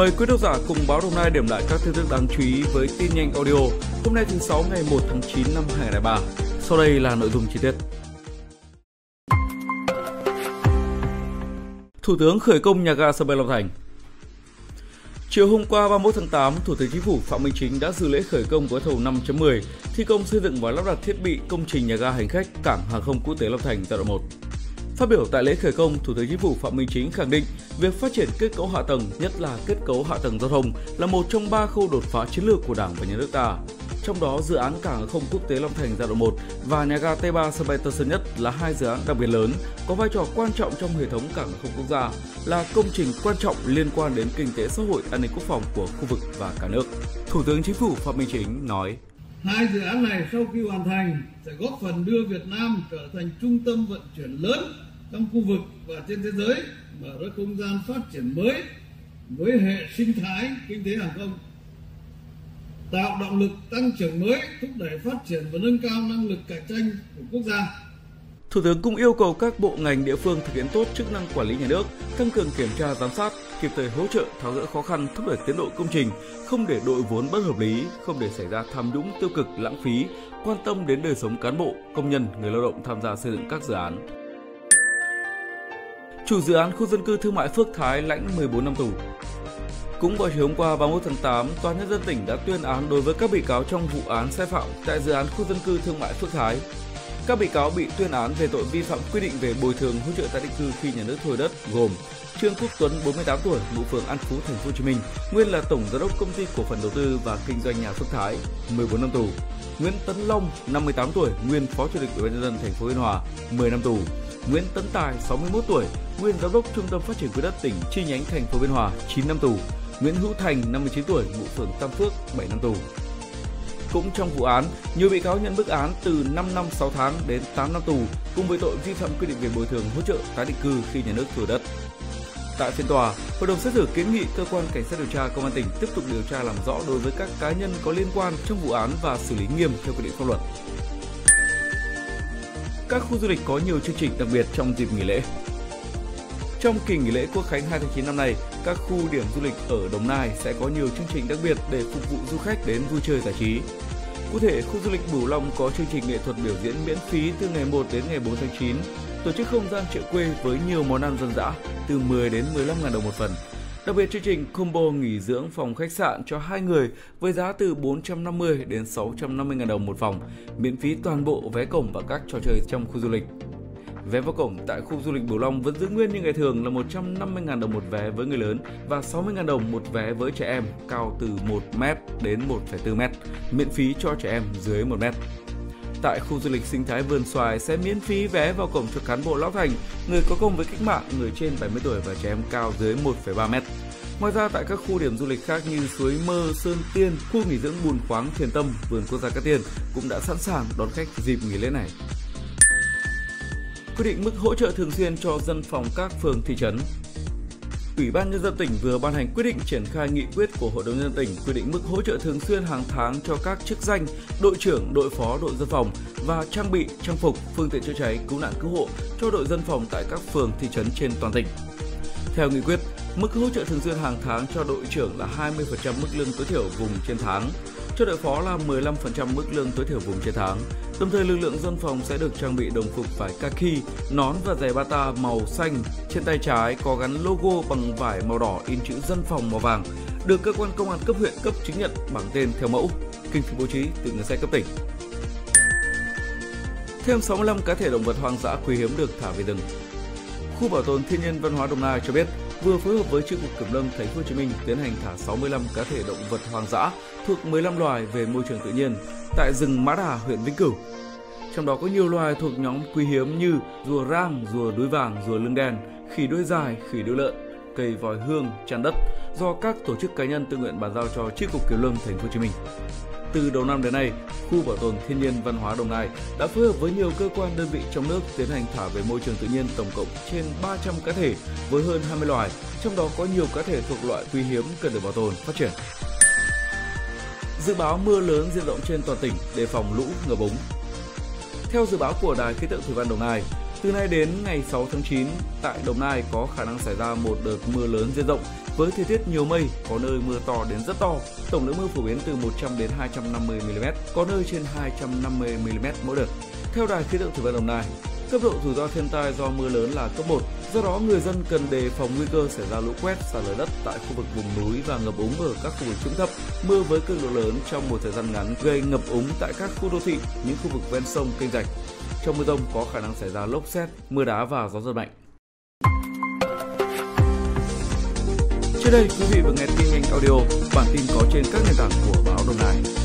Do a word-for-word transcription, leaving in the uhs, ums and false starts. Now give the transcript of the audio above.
Mời quý độc giả cùng báo Đồng Nai điểm lại các tin tức đáng chú ý với tin nhanh audio hôm nay thứ sáu ngày một tháng chín năm hai nghìn không trăm lẻ ba. Sau đây là nội dung chi tiết. Thủ tướng khởi công nhà ga sân bay Long Thành. Chiều hôm qua ba mươi mốt tháng tám, Thủ tướng Chính phủ Phạm Minh Chính đã dự lễ khởi công gói thầu năm chấm mười thi công xây dựng và lắp đặt thiết bị công trình nhà ga hành khách cảng hàng không quốc tế Long Thành giai đoạn một. Phát biểu tại lễ khởi công, Thủ tướng Chính phủ Phạm Minh Chính khẳng định việc phát triển kết cấu hạ tầng, nhất là kết cấu hạ tầng giao thông, là một trong ba khâu đột phá chiến lược của Đảng và Nhà nước ta. Trong đó, dự án cảng hàng không quốc tế Long Thành giai đoạn một và nhà ga T ba sân bay Tân Sơn Nhất là hai dự án đặc biệt lớn, có vai trò quan trọng trong hệ thống cảng hàng không quốc gia, là công trình quan trọng liên quan đến kinh tế xã hội, an ninh quốc phòng của khu vực và cả nước. Thủ tướng Chính phủ Phạm Minh Chính nói: Hai dự án này sau khi hoàn thành sẽ góp phần đưa Việt Nam trở thành trung tâm vận chuyển lớn trong khu vực và trên thế giới, mở ra không gian phát triển mới với hệ sinh thái kinh tế hàng không, tạo động lực tăng trưởng mới, thúc đẩy phát triển và nâng cao năng lực cạnh tranh của quốc gia. Thủ tướng cũng yêu cầu các bộ ngành địa phương thực hiện tốt chức năng quản lý nhà nước, tăng cường kiểm tra giám sát, kịp thời hỗ trợ tháo gỡ khó khăn, thúc đẩy tiến độ công trình, không để đội vốn bất hợp lý, không để xảy ra tham nhũng tiêu cực, lãng phí, quan tâm đến đời sống cán bộ, công nhân, người lao động tham gia xây dựng các dự án. Chủ dự án khu dân cư thương mại Phước Thái lãnh mười bốn năm tù. Cũng vào chiều hôm qua ba mươi mốt tháng tám, Tòa án Nhân dân tỉnh đã tuyên án đối với các bị cáo trong vụ án sai phạm tại dự án khu dân cư thương mại Phước Thái. Các bị cáo bị tuyên án về tội vi phạm quy định về bồi thường hỗ trợ tái định cư khi nhà nước thuê đất gồm Trương Quốc Tuấn, bốn mươi tám tuổi, ngụ phường An Phú, thành phố Hồ Chí Minh, nguyên là tổng giám đốc công ty cổ phần đầu tư và kinh doanh nhà Phước Thái, mười bốn năm tù. Nguyễn Tấn Long, năm mươi tám tuổi, nguyên phó chủ tịch Ủy ban nhân dân thành phố Biên Hòa, mười năm tù. Nguyễn Tấn Tài, sáu mươi mốt tuổi, nguyên giám đốc Trung tâm Phát triển Quỹ đất tỉnh chi nhánh thành phố Biên Hòa, chín năm tù. Nguyễn Hữu Thành, năm mươi chín tuổi, ngụ phường Tam Phước, bảy năm tù. Cũng trong vụ án, nhiều bị cáo nhận bức án từ năm năm sáu tháng đến tám năm tù cùng với tội vi phạm quy định về bồi thường hỗ trợ tái định cư khi nhà nước thuê đất. Tại phiên tòa, hội đồng xét xử kiến nghị cơ quan cảnh sát điều tra công an tỉnh tiếp tục điều tra làm rõ đối với các cá nhân có liên quan trong vụ án và xử lý nghiêm theo quy định pháp luật. Các khu du lịch có nhiều chương trình đặc biệt trong dịp nghỉ lễ. Trong kỳ nghỉ lễ Quốc khánh hai tháng chín năm nay, các khu điểm du lịch ở Đồng Nai sẽ có nhiều chương trình đặc biệt để phục vụ du khách đến vui chơi giải trí. Cụ thể, khu du lịch Bửu Long có chương trình nghệ thuật biểu diễn miễn phí từ ngày một đến ngày bốn tháng chín, tổ chức không gian chợ quê với nhiều món ăn dân dã từ mười đến mười lăm nghìn đồng một phần. Đặc biệt chương trình combo nghỉ dưỡng phòng khách sạn cho hai người với giá từ bốn trăm năm mươi đến sáu trăm năm mươi nghìn đồng một phòng, miễn phí toàn bộ vé cổng và các trò chơi trong khu du lịch. Vé vào cổng tại khu du lịch Bửu Long vẫn giữ nguyên như ngày thường là một trăm năm mươi nghìn đồng một vé với người lớn và sáu mươi nghìn đồng một vé với trẻ em cao từ một mét đến một phẩy bốn mét, miễn phí cho trẻ em dưới một mét. Tại khu du lịch sinh thái Vườn Xoài sẽ miễn phí vé vào cổng cho cán bộ lão thành, người có công với cách mạng, người trên bảy mươi tuổi và trẻ em cao dưới một phẩy ba mét. Ngoài ra tại các khu điểm du lịch khác như Suối Mơ, Sơn Tiên, khu nghỉ dưỡng Bùn Khoáng, Thiền Tâm, Vườn Quốc gia Cát Tiên cũng đã sẵn sàng đón khách dịp nghỉ lễ này. Quyết định mức hỗ trợ thường xuyên cho dân phòng các phường thị trấn. Ủy ban Nhân dân tỉnh vừa ban hành quyết định triển khai nghị quyết của Hội đồng Nhân dân tỉnh quy định mức hỗ trợ thường xuyên hàng tháng cho các chức danh đội trưởng, đội phó đội dân phòng và trang bị, trang phục, phương tiện chữa cháy, cứu nạn cứu hộ cho đội dân phòng tại các phường thị trấn trên toàn tỉnh. Theo nghị quyết, mức hỗ trợ thường xuyên hàng tháng cho đội trưởng là hai mươi phần trăm mức lương tối thiểu vùng trên tháng, cho đội phó là mười lăm phần trăm mức lương tối thiểu vùng trên tháng. Đồng thời lực lượng dân phòng sẽ được trang bị đồng phục vải kaki, nón và giày bata màu xanh, trên tay trái có gắn logo bằng vải màu đỏ in chữ dân phòng màu vàng, được cơ quan công an cấp huyện cấp chứng nhận bằng tên theo mẫu, kinh phí bố trí từ ngân sách cấp tỉnh. Thêm sáu mươi lăm cá thể động vật hoang dã quý hiếm được thả về rừng. Khu Bảo tồn Thiên nhiên Văn hóa Đồng Nai cho biết vừa phối hợp với Chi cục Kiểm lâm Thành phố Hồ Chí Minh tiến hành thả sáu mươi lăm cá thể động vật hoang dã thuộc mười lăm loài về môi trường tự nhiên tại rừng Mã Đà, huyện Vĩnh Cửu. Trong đó có nhiều loài thuộc nhóm quý hiếm như rùa rang, rùa đuôi vàng, rùa lưng đen, khỉ đuôi dài, khỉ đuôi lợn, cây vòi hương, chăn đất do các tổ chức cá nhân tự nguyện bàn giao cho Chi cục Kiểm lâm Thành phố Hồ Chí Minh. Từ đầu năm đến nay, khu Bảo tồn Thiên nhiên Văn hóa Đồng Nai đã phối hợp với nhiều cơ quan đơn vị trong nước tiến hành thả về môi trường tự nhiên tổng cộng trên ba trăm cá thể với hơn hai mươi loài, trong đó có nhiều cá thể thuộc loại quý hiếm cần được bảo tồn, phát triển. Dự báo mưa lớn diện rộng trên toàn tỉnh, đề phòng lũ, ngập úng. Theo dự báo của Đài khí tượng thủy văn Đồng Nai, từ nay đến ngày sáu tháng chín, tại Đồng Nai có khả năng xảy ra một đợt mưa lớn diện rộng với thời tiết nhiều mây, có nơi mưa to đến rất to. Tổng lượng mưa phổ biến từ một trăm đến hai trăm năm mươi mi-li-mét, có nơi trên hai trăm năm mươi mi-li-mét mỗi đợt. Theo Đài khí tượng thủy văn Đồng Nai, cấp độ rủi ro thiên tai do mưa lớn là cấp một. Do đó, người dân cần đề phòng nguy cơ xảy ra lũ quét, sạt lở đất tại khu vực vùng núi và ngập úng ở các khu vực trũng thấp. Mưa với cường độ lớn trong một thời gian ngắn gây ngập úng tại các khu đô thị, những khu vực ven sông, kênh rạch. Trong mưa dông có khả năng xảy ra lốc sét, mưa đá và gió giật mạnh. Trước đây, quý vị vừa nghe tin nhanh audio, bản tin có trên các nền tảng của báo Đồng Nai.